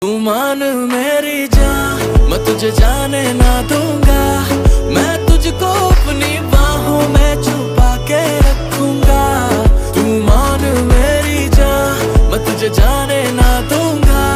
तू मान मेरी जान, मैं तुझे जाने ना दूंगा। मैं तुझको अपनी बाहों में छुपा के रखूंगा। तू मान मेरी जान, मैं तुझे जाने